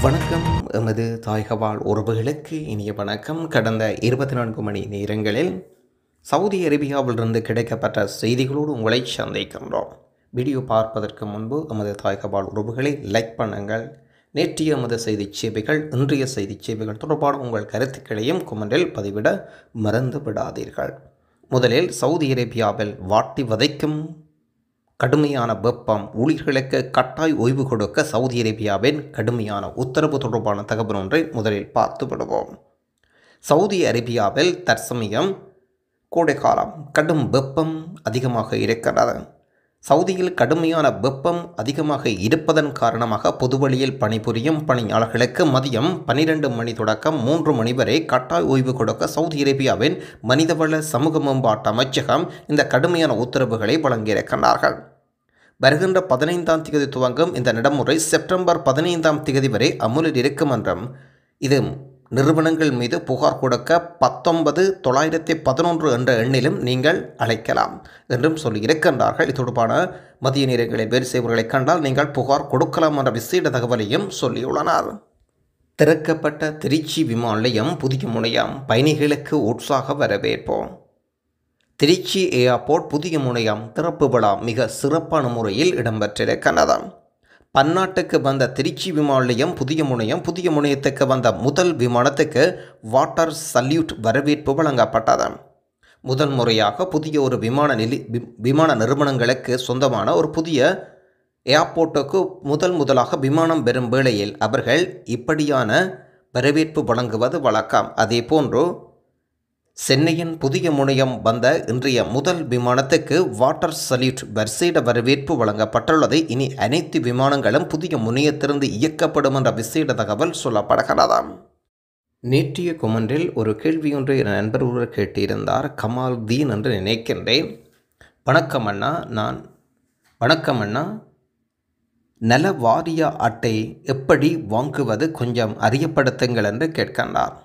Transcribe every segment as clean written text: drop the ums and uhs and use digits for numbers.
வணக்கம். எமது தாயகவாழ் உறவுகளுக்கு இனிய வணக்கம். கடந்த 24 மணி நேரங்களில் சவுதி அரேபியாவிலிருந்து கிடைக்கப்பட்ட செய்திகளோடு உங்களை சந்திக்கின்றோம். வீடியோ பார்ப்பதற்கு முன்பு எமது தாயகவாழ் உறவுகளை லைக் பண்ணுங்கள். நேற்றைய எமது செய்தி சேவைகள், இன்றைய செய்தி சேவைகள் தொடர்பான உங்கள் கருத்துக்களையும் கொமெண்டில் பதிவிட மறந்து விடாதீர்கள். முதலில் சவுதி அரேபியாவில் வாட்டி வதைக்கும் கடுமையான வெப்பம், ஊழியர்களுக்கு கட்டாய ஓய்வு கொடுக்க சவுதி அரேபியாவின் கடுமையான உத்தரவு தொடர்பான தகவல் ஒன்றை முதலில் பார்த்து விடுவோம். சவுதி அரேபியாவில் தற்சமயம் கோடைக்காலம், கடும் வெப்பம் அதிகமாக இருக்கிறது. சவுதியில் கடுமையான வெப்பம் அதிகமாக இருப்பதன் காரணமாக பொதுவழியில் பணிபுரியும் பணியாளர்களுக்கு மதியம் 12 மணி தொடக்கம் 3 மணி வரை கட்டாய ஓய்வு கொடுக்க சவுதி அரேபியாவின் மனிதவள சமூக மேம்பாட்டு அமைச்சகம் இந்த கடுமையான உத்தரவுகளை வழங்கியிருக்கிறார்கள். வருகின்ற 15ஆம் தேதி துவங்கும் இந்த நடைமுறை செப்டம்பர் 15ஆம் தேதி வரை அமுலில் இருக்கும் என்றும், இது நிறுவனங்கள் மீது புகார் கொடுக்க 19,911 என்ற எண்ணிலும் நீங்கள் அழைக்கலாம் என்றும் சொல்லியிருக்கின்றார்கள். இது தொடர்பான மதிய நேரங்களில் வேறு செய்வர்களை கண்டால் நீங்கள் புகார் கொடுக்கலாம் என்ற விசேட தகவலையும் சொல்லியுள்ளனர். திறக்கப்பட்ட திருச்சி விமான நிலையம் புதிய முனையம், பயணிகளுக்கு உற்சாக வரவேற்போம். திருச்சி ஏர்போர்ட் புதிய முனையம் திறப்பு விழா மிக சிறப்பான முறையில் இடம்பெற்றிருக்கிறது. பன்னாட்டுக்கு வந்த திருச்சி விமான நிலையம் புதிய முனையத்துக்கு வந்த முதல் விமானத்துக்கு வாட்டர் சல்யூட் வரவேற்பு வழங்கப்பட்டது. முதல் முறையாக புதிய ஒரு விமான நிறுவனங்களுக்கு சொந்தமான ஒரு புதிய ஏர்போர்ட்டுக்கு முதலாக விமானம் பெறும் வேளையில் அவர்கள் இப்படியான வரவேற்பு வழங்குவது வழக்கம். அதே போன்று சென்னையின் புதிய முனையம் வந்த இன்றைய முதல் விமானத்துக்கு வாட்டர் சல்யூட் விசேட வரவேற்பு வழங்கப்பட்டுள்ளது. இனி அனைத்து விமானங்களும் புதிய முனையத்திலிருந்து இயக்கப்படும் என்ற விசேட தகவல் சொல்லப்படுகிறது. நேற்றைய கொமெண்டில் ஒரு கேள்வியொன்றை என் நண்பர் ஒருவர் கேட்டிருந்தார். கமால் தீன் என்று நினைக்கின்றேன். வணக்கம் அண்ணா, நல வாரிய அட்டை எப்படி வாங்குவது கொஞ்சம் அறியப்படுத்துங்கள் என்று கேட்கின்றார்.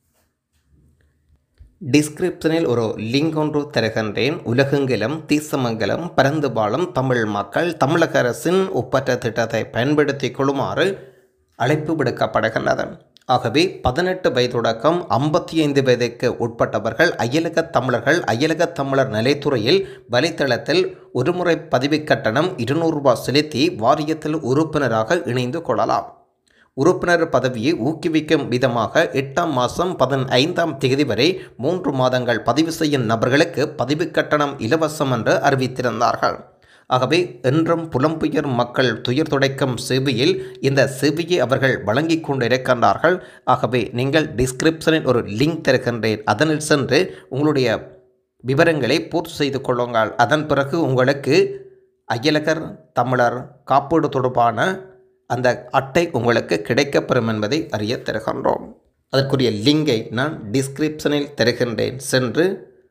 டிஸ்கிரிப்ஷனில் ஒரு லிங்க் ஒன்று தருகின்றேன். உலகெங்கிலும் தேசமங்கலம் பரந்து வாழும் தமிழ் மக்கள் தமிழக அரசின் ஒப்பற்ற திட்டத்தை பயன்படுத்தி கொள்ளுமாறு அழைப்பு விடுக்கப்படுகின்றது. ஆகவே 18 வயது தொடக்கம் 55 வயதுக்கு உட்பட்டவர்கள் அயலக தமிழர் நலைத்துறையில் வலைத்தளத்தில் ஒருமுறை பதிவு கட்டணம் 200 ரூபாய் செலுத்தி வாரியத்தில் உறுப்பினராக இணைந்து கொள்ளலாம். உறுப்பினர் பதவியை ஊக்குவிக்கும் விதமாக 8ஆம் மாதம் 15ஆம் தேதி வரை 3 மாதங்கள் பதிவு செய்யும் நபர்களுக்கு பதிவு கட்டணம் இலவசம் என்று அறிவித்திருந்தார்கள். ஆகவே என்றும் புலம்பெயர் மக்கள் துயர் துடைக்கும் சேவையில் இந்த சேவையை அவர்கள் வழங்கி கொண்டிருக்கின்றார்கள். ஆகவே நீங்கள் டிஸ்கிரிப்ஷனில் ஒரு லிங்க் தருகின்றேன். அதனில் சென்று உங்களுடைய விவரங்களை பூர்த்தி செய்து கொள்ளுங்கள். அதன் பிறகு உங்களுக்கு அயலகர் தமிழர் காப்பீடு தொடர்பான அந்த அட்டை உங்களுக்கு கிடைக்கப்பெறும் என்பதை அறிய தருகின்றோம். அதற்குரிய லிங்கை நான் டிஸ்கிரிப்ஷனில் தருகின்றேன். சென்று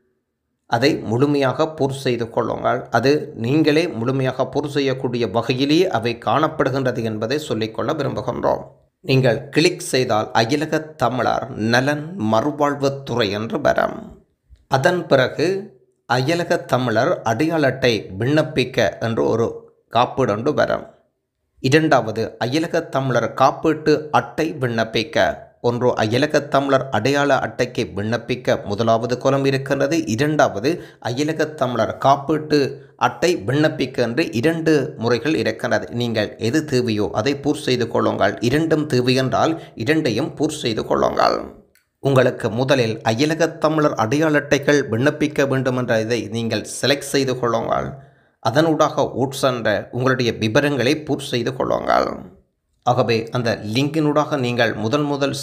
அதை முழுமையாக பூர்த்தி செய்து கொள்ளுங்கள். அது நீங்களே முழுமையாக பூர்த்தி செய்யக்கூடிய வகையிலேயே அவை காணப்படுகின்றது என்பதை சொல்லிக்கொள்ள விரும்புகின்றோம். நீங்கள் கிளிக் செய்தால் அயலக தமிழர் நலன் மறுவாழ்வுத்துறை என்று வரும். அதன் பிறகு அயலக தமிழர் அடையாள அட்டை விண்ணப்பிக்க என்று ஒரு காப்பீடு ஒன்று வரும். இரண்டாவது அயலக தமிழர் காப்பீட்டு அட்டை விண்ணப்பிக்க ஒன்று அயலக தமிழர் அடையாள அட்டைக்கு விண்ணப்பிக்க முதலாவது கோலம் இருக்கின்றது. இரண்டாவது அயலக தமிழர் காப்பீட்டு அட்டை விண்ணப்பிக்க என்று 2 முறைகள் இருக்கின்றது. நீங்கள் எது தேவையோ அதை பூர்த்தி செய்து கொள்ளுங்கள். 2ம் தேவை என்றால் 2ஐயும் பூர்த்தி செய்து கொள்ளுங்கள். உங்களுக்கு முதலில் அயலக தமிழர் அடையாள அட்டைகள் விண்ணப்பிக்க வேண்டும் என்ற இதை நீங்கள் செலக்ட் செய்து கொள்ளுங்கள். அதனூடாக உட்சென்ற உங்களுடைய விவரங்களை பூர்த்தி செய்து கொள்ளுங்கள். ஆகவே அந்த லிங்கினூடாக நீங்கள் முதல்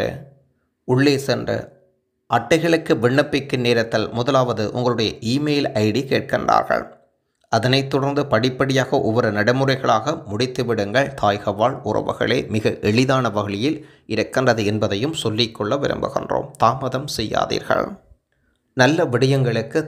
உள்ளே சென்று அட்டைகளுக்கு விண்ணப்பிக்கும் நேரத்தில் முதலாவது உங்களுடைய இமெயில் ஐடி கேட்கின்றார்கள். அதனைத் தொடர்ந்து படிப்படியாக ஒவ்வொரு நடைமுறைகளாக முடித்து விடுங்கள். தாயகவாழ் உறவுகளே, மிக எளிதான வகையில் இருக்கின்றது என்பதையும் சொல்லிக்கொள்ள விரும்புகின்றோம். தாமதம் செய்யாதீர்கள். நல்ல விடயங்களுக்கு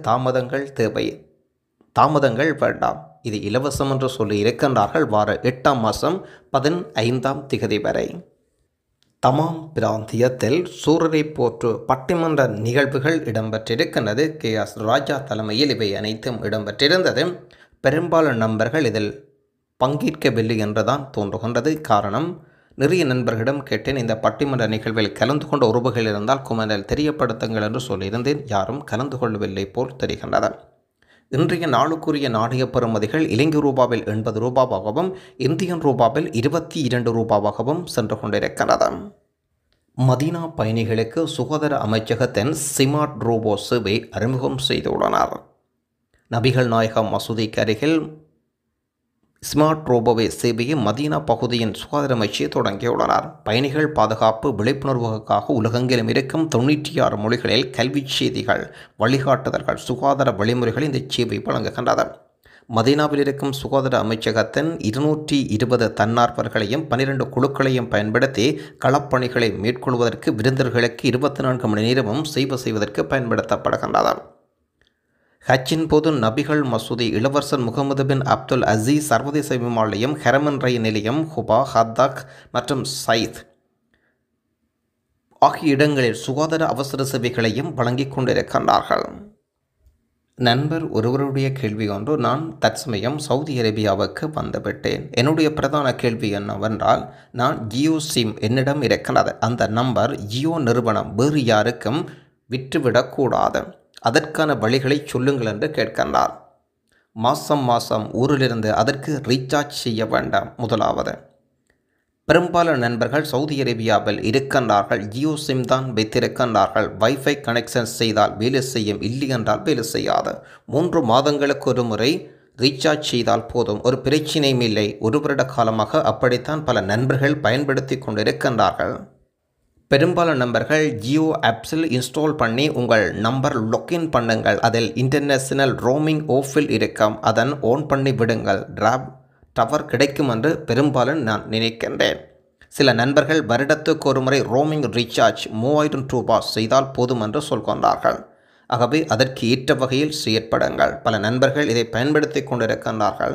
தாமதங்கள் வேண்டாம். இது இலவசம் என்று சொல்லி இருக்கின்றார்கள். வார 8ஆம் மாதம் 15ஆம் தேதி வரை தமாம் பிராந்தியத்தில் சூரரை போற்று பட்டிமன்ற நிகழ்வுகள் இடம்பெற்றிருக்கின்றது. KS ராஜா தலைமையில் இவை அனைத்தும் இடம்பெற்றிருந்தது. பெரும்பாலான நண்பர்கள் இதில் பங்கேற்கவில்லை என்றுதான் தோன்றுகின்றது. காரணம், நிறைய நண்பர்களிடம் கேட்டேன், இந்த பட்டிமன்ற நிகழ்வில் கலந்து கொண்ட உறவுகள் இருந்தால் குமரல் தெரியப்படுத்துங்கள் என்று சொல்லியிருந்தேன். யாரும் கலந்து கொள்ளவில்லை போல் தெரிகின்றது. இன்றைய நாளுக்குரிய நாணய பெறுமதிகள் இலங்கை ரூபாவில் 80 ரூபாவாகவும் இந்தியன் ரூபாவில் 22 ரூபாவாகவும் சென்று கொண்டிருக்கிறது. மதீனா பயணிகளுக்கு சுகாதார அமைச்சகத்தின் ஸ்மார்ட் ரோபோ சேவை அறிமுகம் செய்துள்ளனர். நபிகள் நாயகம் மசூதிக்கு அருகில் ஸ்மார்ட் ரோபோவை சேவையை மதீனா பகுதியின் சுகாதார அமைச்சர் தொடங்கியுள்ளனர். பயணிகள் பாதுகாப்பு விழிப்புணர்வுக்காக உலகெங்கிலும் இருக்கும் 96 மொழிகளில் கல்வி செய்திகள், வழிகாட்டுதல்கள், சுகாதார வழிமுறைகள் இந்த சேவை வழங்குகின்றது. மதீனாவில் இருக்கும் சுகாதார அமைச்சகத்தின் 220 தன்னார்வர்களையும் 12 குழுக்களையும் பயன்படுத்தி களப்பணிகளை மேற்கொள்வதற்கு விருந்தினர்களுக்கு 24 மணி நேரமும் சேவை செய்வதற்கு பயன்படுத்தப்படுகின்றது. ஹஜ்ஜின் போது நபிகள் மசூதி, இளவரசர் முகமது பின் அப்துல் அசீஸ் சர்வதேச விமான நிலையம், ஹெரமன் ரயில் நிலையம், ஹுபா, ஹத்தாக் மற்றும் சயித் ஆகிய இடங்களில் சுகாதார அவசர சேவைகளையும் வழங்கிக் கொண்டிருக்கின்றார்கள். நண்பர் ஒருவருடைய கேள்வி ஒன்று, நான் தற்சமயம் சவுதி அரேபியாவுக்கு வந்துவிட்டேன். என்னுடைய பிரதான கேள்வி என்னவென்றால், நான் ஜியோ சிம் என்னிடம் இருக்கிறது. அந்த நம்பர் ஜியோ நிறுவனம் வேறு யாருக்கும் விற்றுவிடக்கூடாது. அதற்கான வழிகளை சொல்லுங்கள் என்று கேட்கின்றார். மாதம் ஊரிலிருந்து அதற்கு ரீசார்ஜ் செய்ய வேண்டாம். முதலாவது, பெரும்பாலான நண்பர்கள் சவுதி அரேபியாவில் இருக்கின்றார்கள், ஜியோ சிம் தான் வைத்திருக்கின்றார்கள். வைஃபை கனெக்ஷன் செய்தால் வேலை செய்யும், இல்லை என்றால் வேலை செய்யாது. 3 மாதங்களுக்கு ஒரு முறை ரீசார்ஜ் செய்தால் போதும், ஒரு பிரச்சனையும் இல்லை. 1 வருட காலமாக அப்படித்தான் பல நண்பர்கள் பயன்படுத்தி கொண்டிருக்கின்றார்கள். பெரும்பாலான நண்பர்கள் ஜியோ ஆப்ஸில் இன்ஸ்டால் பண்ணி உங்கள் நம்பர் லாக்இன் பண்ணுங்கள். அதில் இன்டர்நேஷனல் ரோமிங் ஆஃபில் இருக்கும், அதன் ஓன் பண்ணி விடுங்கள். டவர் கிடைக்கும் என்று பெரும்பாலும் நான் நினைக்கின்றேன். சில நண்பர்கள் வருடத்துக்கு ஒரு முறை ரோமிங் ரீசார்ஜ் 3000 ரூபாய் செய்தால் போதும் என்று சொல்கின்றார்கள். ஆகவே அதற்கு ஏற்ற வகையில் செயற்படுங்கள். பல நண்பர்கள் இதை பயன்படுத்தி கொண்டிருக்கின்றார்கள்.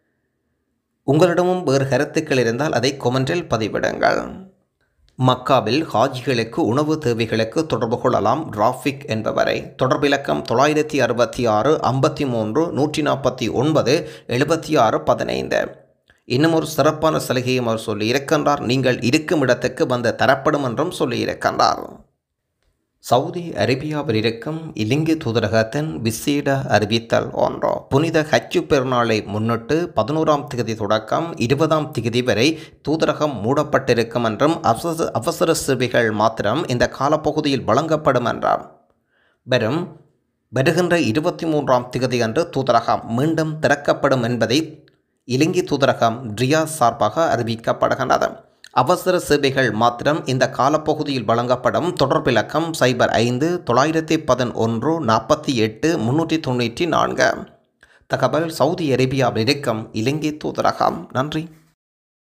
உங்களிடமும் வேறு கருத்துக்கள் இருந்தால் அதை கொமெண்டில் பதிவிடுங்கள். மக்காவில் ஹாஜிகளுக்கு உணவு தேவைகளுக்கு தொடர்பு கொள்ளலாம் ராஃபிக் என்பவரை. தொடர்பிலக்கம் 966 53 149 76 15. இன்னும் ஒரு சிறப்பான சலுகையும் அவர் சொல்லியிருக்கின்றார். நீங்கள் இருக்கும் இடத்துக்கு வந்து தரப்படும் என்றும் சொல்லியிருக்கின்றார். சவுதி அரேபியாவில் இருக்கும் இலங்கை தூதரகத்தின் விசேட அறிவித்தல் ஒன்று. புனித ஹஜ் பெருநாளை முன்னிட்டு 11ஆம் தேதி தொடக்கம் 20ஆம் தேதி வரை தூதரகம் மூடப்பட்டிருக்கும் என்றும் அவசர சேவைகள் மாத்திரம் இந்த காலப்பகுதியில் வழங்கப்படும் என்றார். வருகின்ற 23ஆம் தேதி அன்று தூதரகம் மீண்டும் திறக்கப்படும் என்பதை இலங்கை தூதரகம் ரியாத் சார்பாக அறிவிக்கப்படுகின்றது. அவசர சேவைகள் மாத்திரம் இந்த காலப்பகுதியில் வழங்கப்படும். தொடர்பிலக்கம் 05 911 48 394. தகவல் சவுதி அரேபியாவில் இருக்கும் இலங்கை தூதரகம். நன்றி.